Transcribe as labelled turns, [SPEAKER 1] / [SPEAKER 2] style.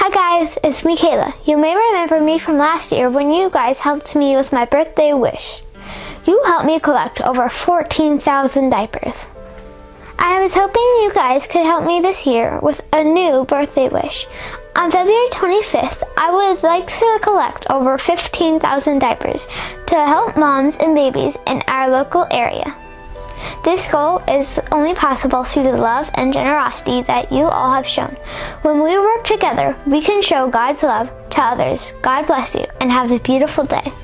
[SPEAKER 1] Hi guys, it's me Kayla. You may remember me from last year when you guys helped me with my birthday wish. You helped me collect over 14,000 diapers. I was hoping you guys could help me this year with a new birthday wish. On February 25th, I would like to collect over 15,000 diapers to help moms and babies in our local area. This goal is only possible through the love and generosity that you all have shown. When we work together, we can show God's love to others. God bless you and have a beautiful day.